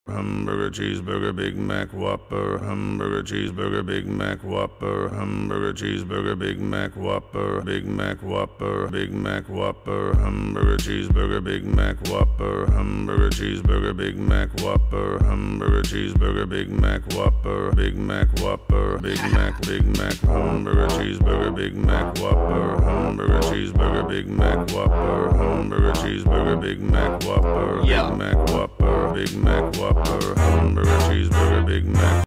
Hamburger cheeseburger Big Mac Whopper, hamburger cheeseburger Big Mac Whopper, hamburger cheeseburger Big Mac Whopper, Big Mac Whopper, Big Mac Whopper, hamburger cheeseburger Big Mac Whopper, hamburger cheeseburger Big Mac Whopper, hamburger cheeseburger Big Mac Whopper, Big Mac Whopper, Big Mac, hamburger cheeseburger Big Mac Whopper, hamburger cheeseburger Big Mac Whopper, hamburger cheeseburger Big Mac Whopper, Big Mac Whopper, Big Mac Whopper, hamburger cheeseburger Big Mac